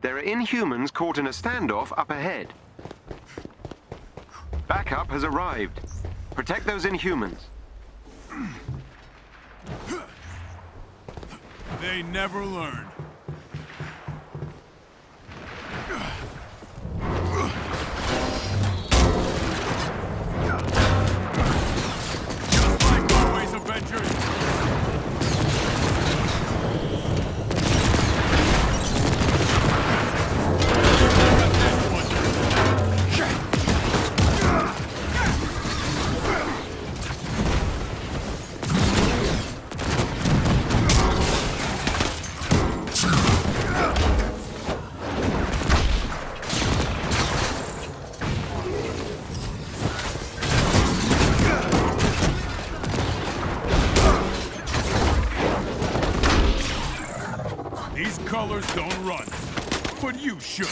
There are Inhumans caught in a standoff up ahead. Backup has arrived. Protect those Inhumans. They never learn. Just like always, Avengers. These colors don't run, but you should.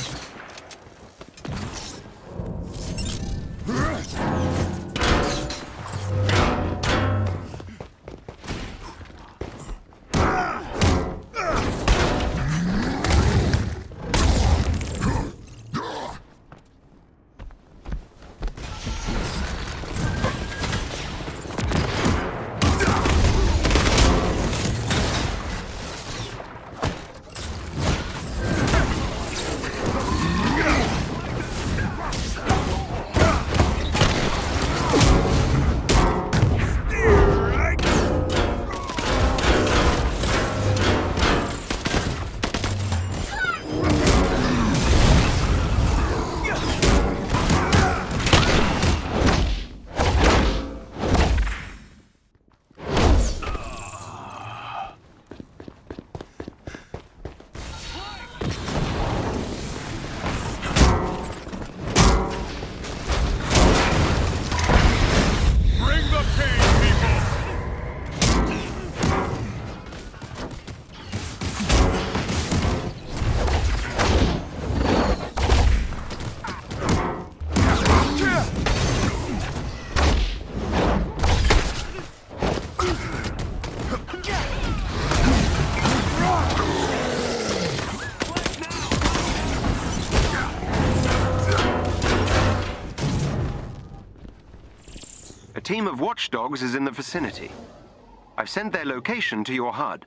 A team of watchdogs is in the vicinity. I've sent their location to your HUD.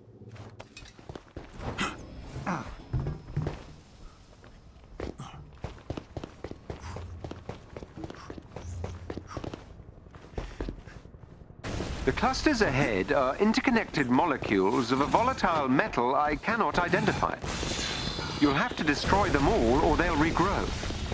The clusters ahead are interconnected molecules of a volatile metal I cannot identify. You'll have to destroy them all or they'll regrow.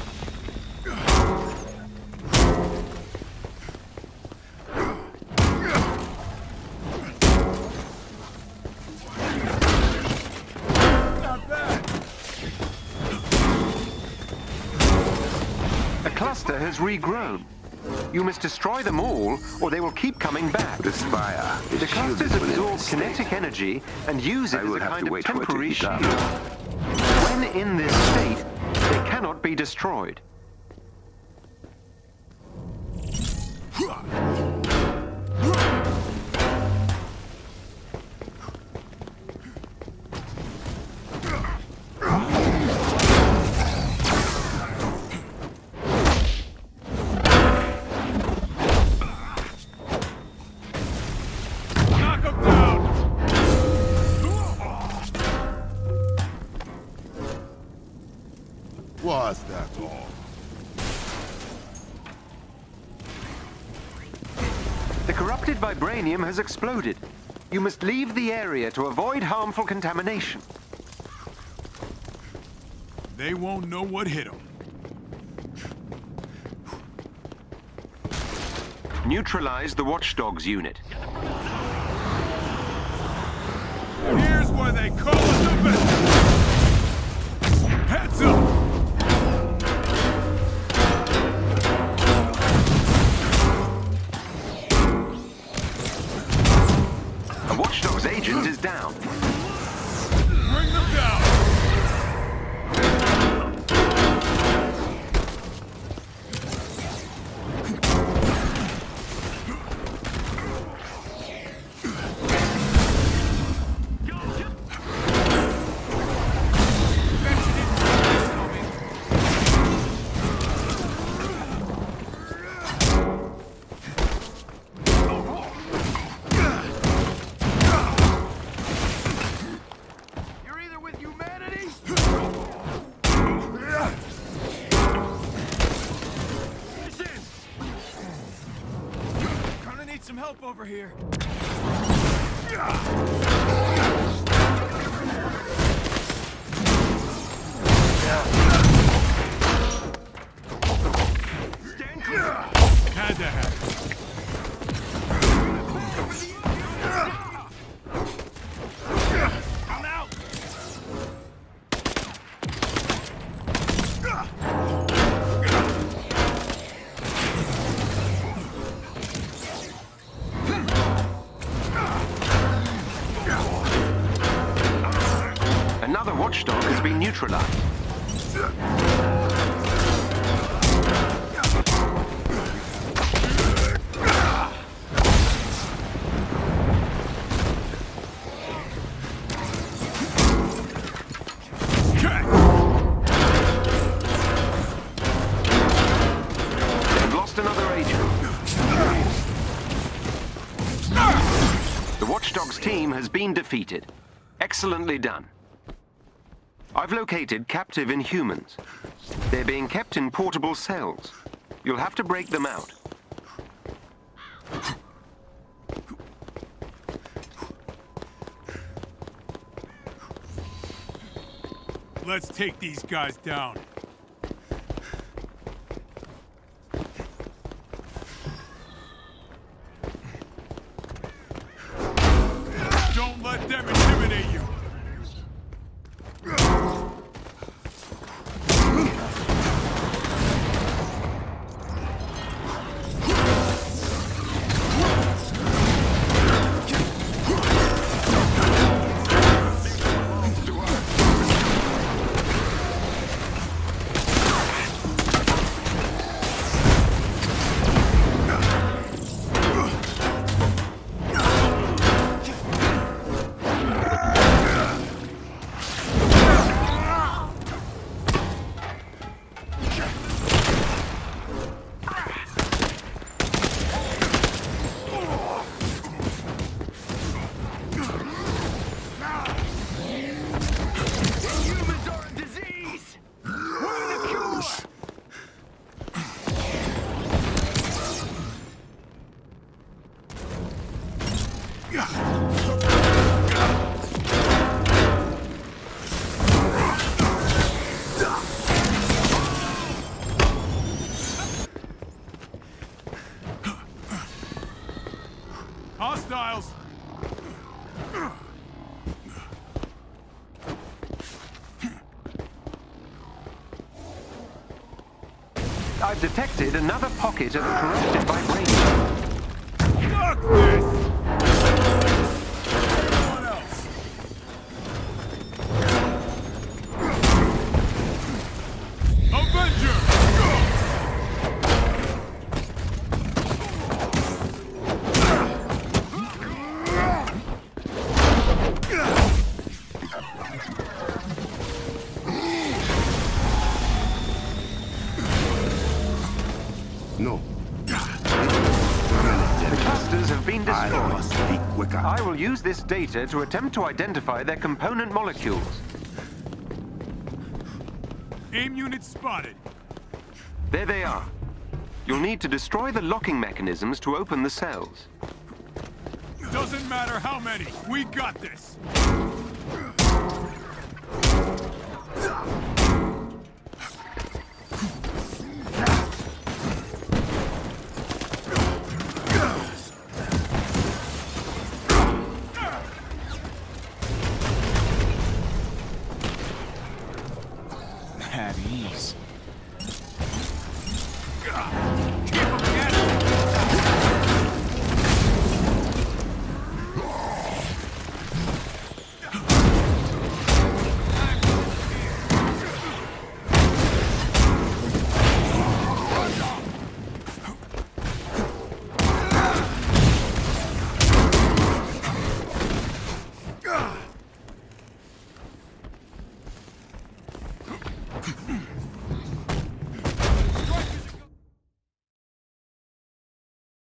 A cluster has regrown. You must destroy them all, or they will keep coming back. Respire. The clusters absorb kinetic energy and use it as a kind of temporary shield. When in this state, they cannot be destroyed. Was that all? The corrupted vibranium has exploded. You must leave the area to avoid harmful contamination. They won't know what hit them. Neutralize the Watchdogs unit. Here's why they call us Avengers. Heads up! A Watchdogs agent is down. Bring them down! Mention it help over here. Stand clear. Had to happen. I'm out. Another watchdog has been neutralized. They've lost another agent. The watchdog's team has been defeated. Excellently done. I've located captive Inhumans. They're being kept in portable cells. You'll have to break them out. Let's take these guys down. Don't let them intimidate you. Hostiles! I've detected another pocket of corrupted vibration. Fuck this! Anyone else? Avenger! No. The clusters have been I destroyed. must be quicker. I will use this data to attempt to identify their component molecules. AIM unit spotted. There they are. You'll need to destroy the locking mechanisms to open the cells. Doesn't matter how many. We got this.